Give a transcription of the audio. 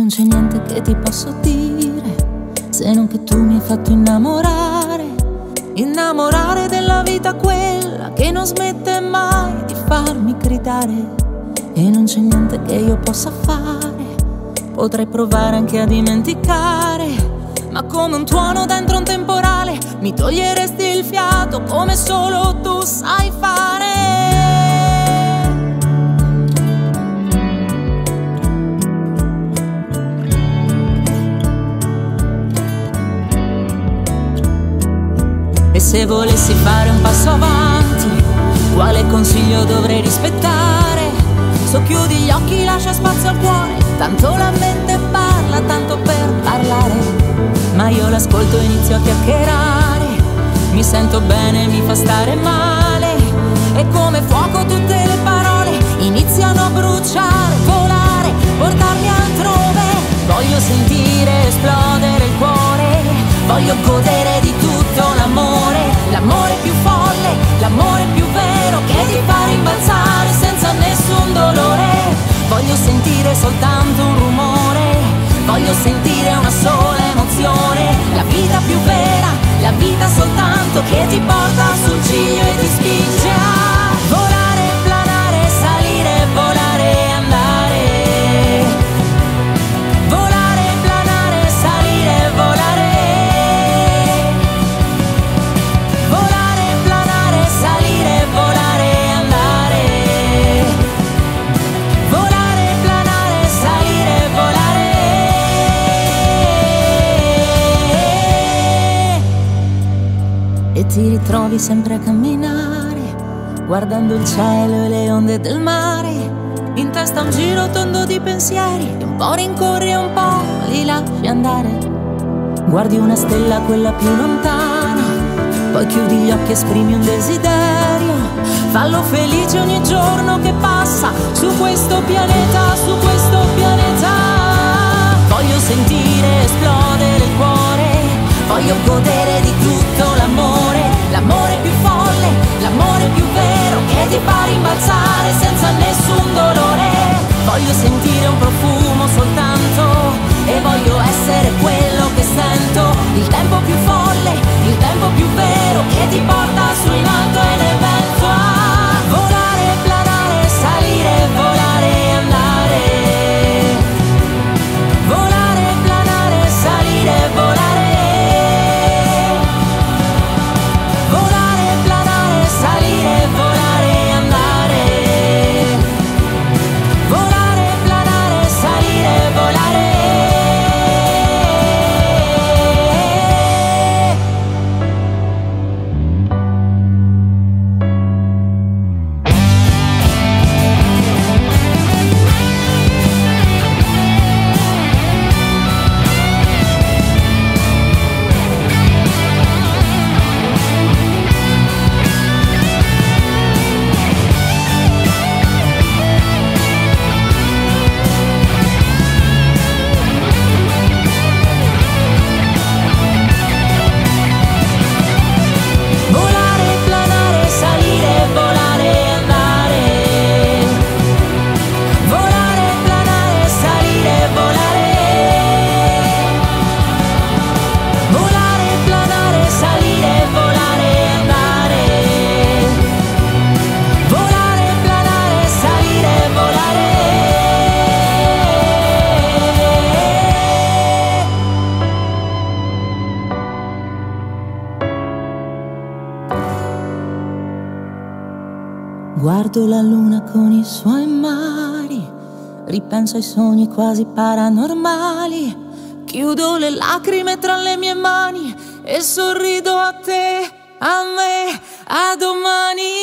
non c'è niente che ti posso dire, se non che tu mi hai fatto innamorare della vita, quella che non smette mai di farmi gridare. E non c'è niente che io possa fare, potrei provare anche a dimenticare, ma come un tuono dentro un temporale mi toglieresti il fiato come solo tu sai fare. E se volessi fare un passo avanti, quale consiglio dovrei rispettare? Socchiudi gli occhi, lascia spazio al cuore, tanto la mente parla, tanto per parlare. Ma io l'ascolto e inizio a chiacchierare, mi sento bene, mi fa stare male. E come fuoco tutte le parole iniziano a bruciare, volare, portarmi altrove. Voglio sentire esplodere il cuore, voglio godere di tutto l'amore, l'amore più folle, l'amore più vero che ti fa rimbalzare senza nessun dolore. Voglio sentire soltanto un rumore, voglio sentire una sola emozione, la vita più vera, la vita soltanto che ti porta sul ciglio e ti spinge a volare, planare, salire, volare e andare. Volare, planare, salire, volare. Volare, planare, salire, volare e andare. Volare, planare, salire, volare. E ti ritrovi sempre a camminare, guardando il cielo e le onde del mare. In testa un giro tondo di pensieri, e un po' rincorri e un po' li lasci andare. Guardi una stella, quella più lontana, poi chiudi gli occhi, esprimi un desiderio. Fallo felice ogni giorno che passa su questo pianeta, su questo pianeta. Voglio sentire esplodere il cuore, voglio godere di tutto l'amore, l'amore più folle, l'amore più vero che ti fa rimbalzare senza nessun dolore. Voglio sentire un profumo soltanto e voglio essere quello che sento. Il tempo più folle, il tempo più vero che ti porta su in alto e nel vento a volare, planare, salire, volare e andare. Volare, planare, salire, volare. Volare, planare, salire, volare e andare. Volare, planare, salire, volare. Guardo la luna con i suoi mari, ripenso ai sogni quasi paranormali. Chiudo le lacrime tra le mie mani e sorrido a te, a me, a domani.